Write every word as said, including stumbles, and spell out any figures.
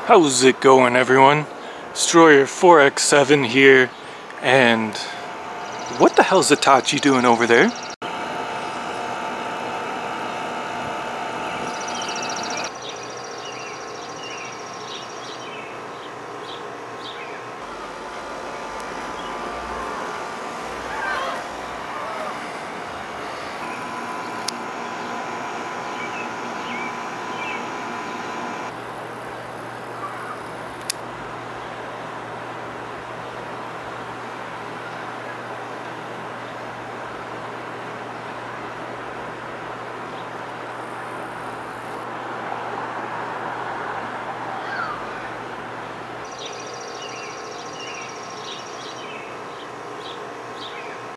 How's it going, everyone? Destroyer four X seven here, and what the hell's Itachi doing over there?